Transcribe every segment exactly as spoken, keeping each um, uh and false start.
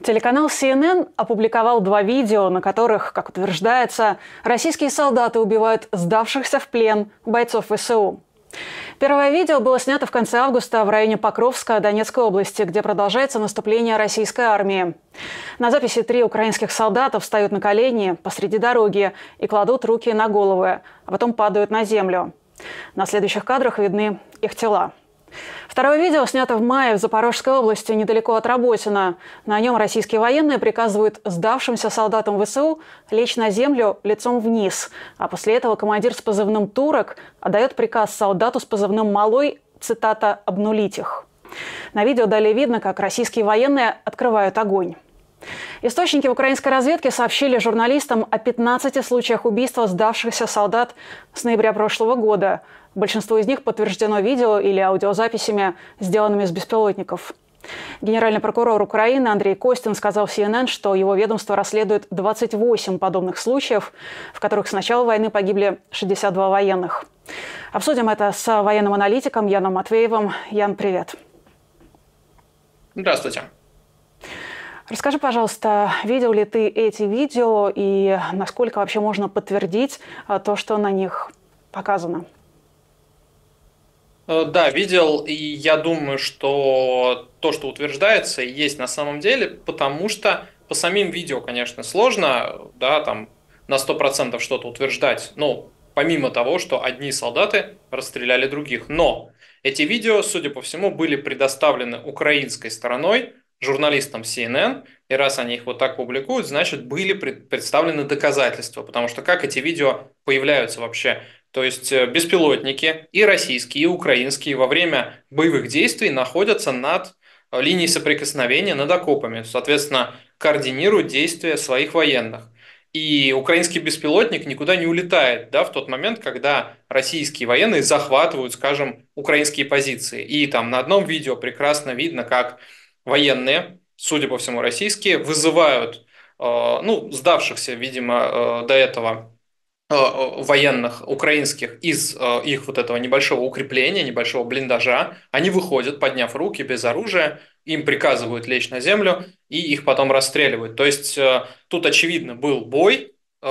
Телеканал Си Эн Эн опубликовал два видео, на которых, как утверждается, российские солдаты убивают сдавшихся в плен бойцов вэ эс у. Первое видео было снято в конце августа в районе Покровска Донецкой области, где продолжается наступление российской армии. На записи три украинских солдата встают на колени посреди дороги и кладут руки на головы, а потом падают на землю. На следующих кадрах видны их тела. Второе видео снято в мае в Запорожской области, недалеко от Работина. На нем российские военные приказывают сдавшимся солдатам вэ эс у лечь на землю лицом вниз. А после этого командир с позывным «Турок» отдает приказ солдату с позывным «Малой», цитата, «обнулить их». На видео далее видно, как российские военные открывают огонь. Источники в украинской разведке сообщили журналистам о пятнадцати случаях убийства сдавшихся солдат с ноября прошлого года. Большинство из них подтверждено видео или аудиозаписями, сделанными с беспилотников. Генеральный прокурор Украины Андрей Костин сказал Си Эн Эн, что его ведомство расследует двадцать восемь подобных случаев, в которых с начала войны погибли шестьдесят два военных. Обсудим это с военным аналитиком Яном Матвеевым. Ян, привет. Здравствуйте. Расскажи, пожалуйста, видел ли ты эти видео и насколько вообще можно подтвердить то, что на них показано? Да, видел, и я думаю, что то, что утверждается, есть на самом деле, потому что по самим видео, конечно, сложно, да, там на сто процентов что-то утверждать, ну, помимо того, что одни солдаты расстреляли других. Но эти видео, судя по всему, были предоставлены украинской стороной, журналистам Си Эн Эн, и раз они их вот так публикуют, значит, были представлены доказательства, потому что как эти видео появляются вообще? То есть беспилотники и российские, и украинские во время боевых действий находятся над линией соприкосновения, над окопами, соответственно, координируют действия своих военных. И украинский беспилотник никуда не улетает, да, в тот момент, когда российские военные захватывают, скажем, украинские позиции. И там на одном видео прекрасно видно, как военные, судя по всему российские, вызывают, ну, сдавшихся, видимо, до этого военных украинских из их вот этого небольшого укрепления, небольшого блиндажа. Они выходят, подняв руки, без оружия, им приказывают лечь на землю и их потом расстреливают. То есть тут, очевидно, был бой,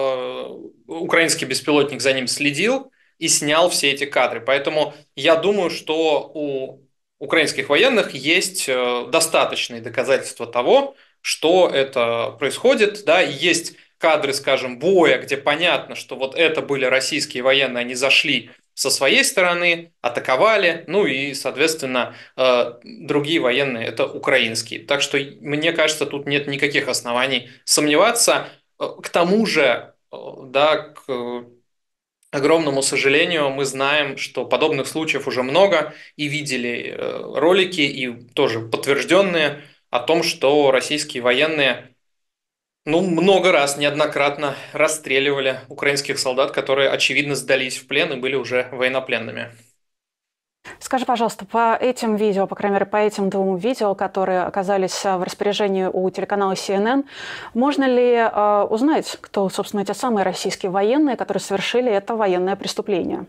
украинский беспилотник за ним следил и снял все эти кадры. Поэтому я думаю, что у украинских военных есть достаточные доказательства того, что это происходит, да, и есть кадры, скажем, боя, где понятно, что вот это были российские военные, они зашли со своей стороны, атаковали, ну и, соответственно, другие военные – это украинские. Так что, мне кажется, тут нет никаких оснований сомневаться. К тому же, да, к огромному сожалению, мы знаем, что подобных случаев уже много, и видели ролики, и тоже подтвержденные о том, что российские военные ну, много раз, неоднократно расстреливали украинских солдат, которые, очевидно, сдались в плен и были уже военнопленными. Скажи, пожалуйста, по этим видео, по крайней мере, по этим двум видео, которые оказались в распоряжении у телеканала Си Эн Эн, можно ли э, узнать, кто, собственно, эти самые российские военные, которые совершили это военное преступление?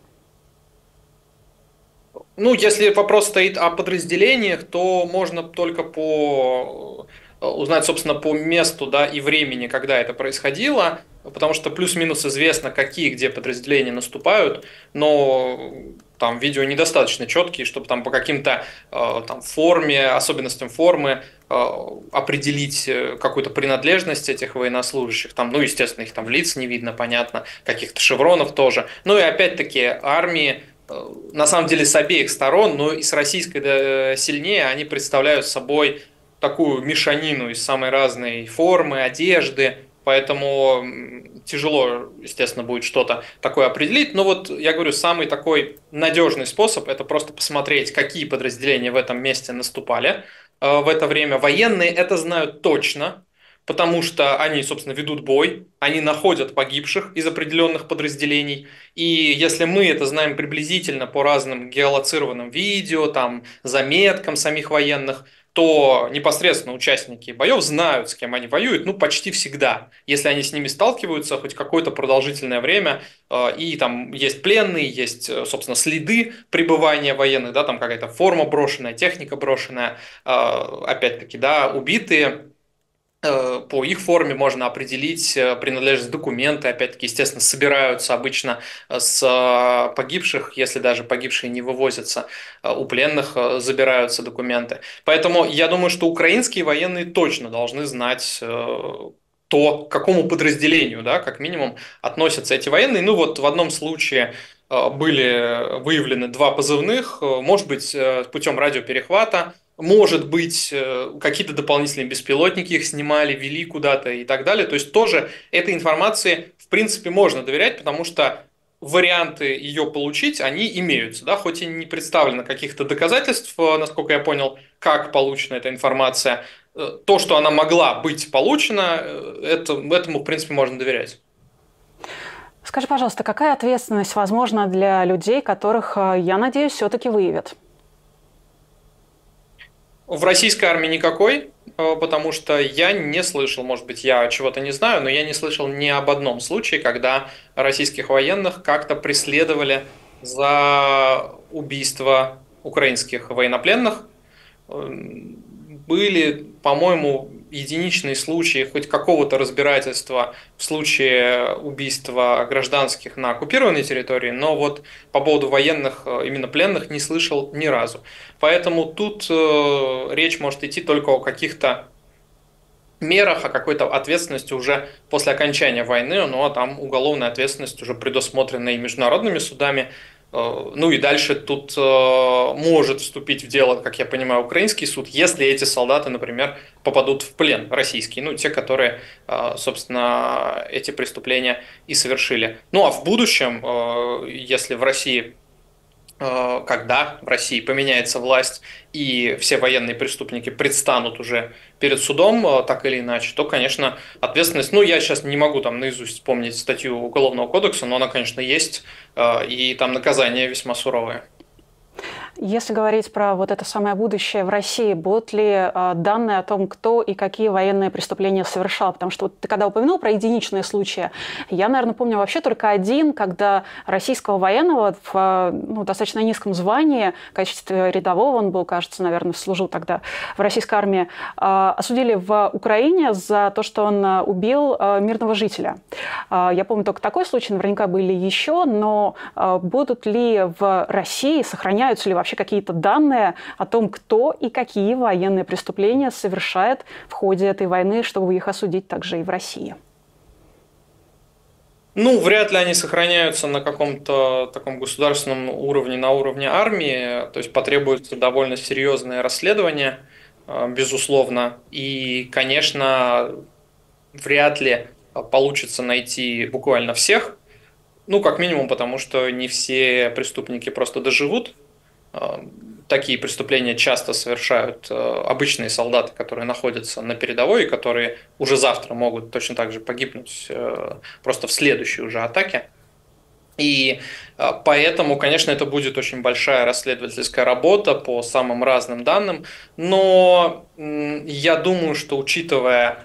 Ну, если вопрос стоит о подразделениях, то можно только по... узнать, собственно, по месту, да, и времени, когда это происходило, потому что плюс-минус известно, какие где подразделения наступают, но там видео недостаточно четкие, чтобы там по каким-то э, там форме, особенностям формы э, определить какую-то принадлежность этих военнослужащих. Там, ну, естественно, их там лиц не видно, понятно, каких-то шевронов тоже. Ну и опять-таки армии, э, на самом деле с обеих сторон, но и с российской да, сильнее, они представляют собой такую мешанину из самой разной формы, одежды, поэтому тяжело, естественно, будет что-то такое определить. Но вот, я говорю, самый такой надежный способ – это просто посмотреть, какие подразделения в этом месте наступали в это время. Военные это знают точно, потому что они, собственно, ведут бой, они находят погибших из определенных подразделений. И если мы это знаем приблизительно по разным геолоцированным видео, там, заметкам самих военных, то непосредственно участники боев знают, с кем они воюют, ну, почти всегда. Если они с ними сталкиваются хоть какое-то продолжительное время, и там есть пленные, есть, собственно, следы пребывания военных, да, там какая-то форма брошенная, техника брошенная, опять-таки, да, убитые, По их форме можно определить принадлежность документы. Опять-таки, естественно, собираются обычно с погибших, если даже погибшие не вывозятся, у пленных забираются документы. Поэтому я думаю, что украинские военные точно должны знать то, к какому подразделению, да, как минимум, относятся эти военные. Ну вот в одном случае были выявлены два позывных, может быть, путем радиоперехвата, может быть, какие-то дополнительные беспилотники их снимали, вели куда-то и так далее. То есть тоже этой информации, в принципе, можно доверять, потому что варианты ее получить, они имеются. Да? Хоть и не представлено каких-то доказательств, насколько я понял, как получена эта информация, то, что она могла быть получена, это, этому, в принципе, можно доверять. Скажи, пожалуйста, какая ответственность возможна для людей, которых, я надеюсь, все-таки выявят? В российской армии никакой, потому что я не слышал, может быть, я чего-то не знаю, но я не слышал ни об одном случае, когда российских военных как-то преследовали за убийство украинских военнопленных. Были, по-моему, единичные случаи хоть какого-то разбирательства в случае убийства гражданских на оккупированной территории, но вот по поводу военных, именно пленных, не слышал ни разу. Поэтому тут речь может идти только о каких-то мерах, о какой-то ответственности уже после окончания войны, ну а там уголовная ответственность уже предусмотрена и международными судами. Ну и дальше тут может вступить в дело, как я понимаю, украинский суд, если эти солдаты, например, попадут в плен российский, ну те, которые, собственно, эти преступления и совершили. Ну а в будущем, если в России когда в России поменяется власть и все военные преступники предстанут уже перед судом, так или иначе, то, конечно, ответственность, ну, я сейчас не могу там наизусть вспомнить статью Уголовного кодекса, но она, конечно, есть, и там наказание весьма суровое. Если говорить про вот это самое будущее в России, будут ли э, данные о том, кто и какие военные преступления совершал? Потому что вот ты когда упомянул про единичные случаи, я, наверное, помню вообще только один, когда российского военного в ну, достаточно низком звании, в качестве рядового он был, кажется, наверное, служил тогда в российской армии, э, осудили в Украине за то, что он убил э, мирного жителя. Э, я помню только такой случай, наверняка были еще, но э, будут ли в России, сохраняются ли вообще какие-то данные о том, кто и какие военные преступления совершает в ходе этой войны, чтобы их осудить также и в России? Ну, вряд ли они сохраняются на каком-то таком государственном уровне, на уровне армии. То есть потребуется довольно серьезное расследование, безусловно. И, конечно, вряд ли получится найти буквально всех. Ну, как минимум, потому что не все преступники просто доживут. Такие преступления часто совершают обычные солдаты, которые находятся на передовой и которые уже завтра могут точно так же погибнуть просто в следующей уже атаке. И поэтому, конечно, это будет очень большая расследовательская работа по самым разным данным. Но я думаю, что учитывая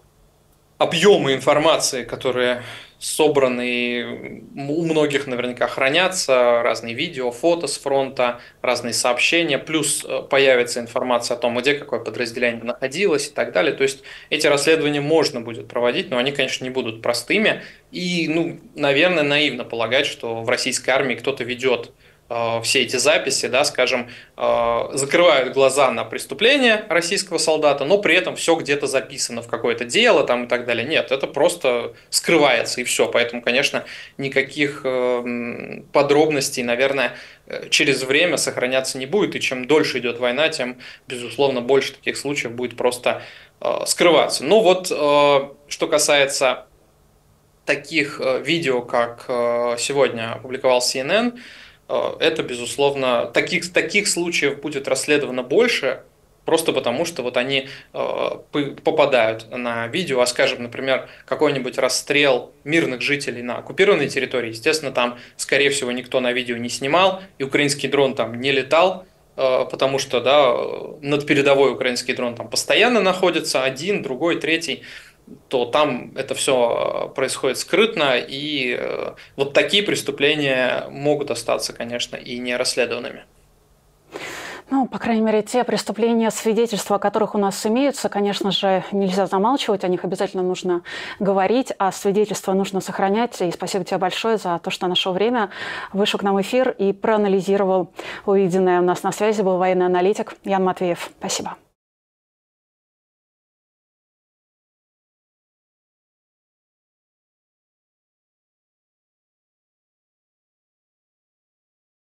объемы информации, которые собраны, у многих наверняка хранятся, разные видео, фото с фронта, разные сообщения, плюс появится информация о том, где какое подразделение находилось и так далее. То есть эти расследования можно будет проводить, но они, конечно, не будут простыми. И, ну, наверное, наивно полагать, что в российской армии кто-то ведет все эти записи, да, скажем, закрывают глаза на преступления российского солдата, но при этом все где-то записано в какое-то дело там, и так далее. Нет, это просто скрывается и все. Поэтому, конечно, никаких подробностей, наверное, через время сохраняться не будет. И чем дольше идет война, тем, безусловно, больше таких случаев будет просто скрываться. Ну вот, что касается таких видео, как сегодня опубликовал си эн эн, это, безусловно, таких, таких случаев будет расследовано больше, просто потому что вот они попадают на видео, а, скажем, например, какой-нибудь расстрел мирных жителей на оккупированной территории, естественно, там, скорее всего, никто на видео не снимал, и украинский дрон там не летал, потому что, да, над передовой украинский дрон там постоянно находится, один, другой, третий, то там это все происходит скрытно, и вот такие преступления могут остаться, конечно, и не расследованными. Ну, по крайней мере, те преступления, свидетельства, о которых у нас имеются, конечно же, нельзя замалчивать, о них обязательно нужно говорить, а свидетельства нужно сохранять. И спасибо тебе большое за то, что нашел время, вышел к нам в эфир и проанализировал увиденное. У нас на связи был военный аналитик Ян Матвеев. Спасибо.